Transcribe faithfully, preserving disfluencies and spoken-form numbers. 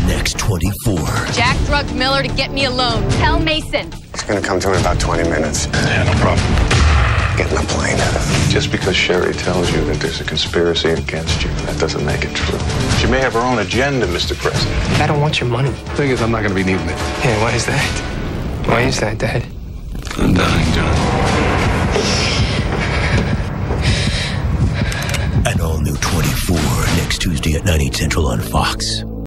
next twenty-four. Jack drugged Miller to get me alone. Tell Mason. He's gonna come to in about twenty minutes. Yeah, no problem. Get in the plane. Just because Sherry tells you that there's a conspiracy against you, that doesn't make it true. She may have her own agenda, Mister President. I don't want your money. Thing is, I'm not going to be needing it. Yeah, why is that? Why is that, Dad? I'm dying, John. An all-new twenty-four next Tuesday at nine, eight central on Fox.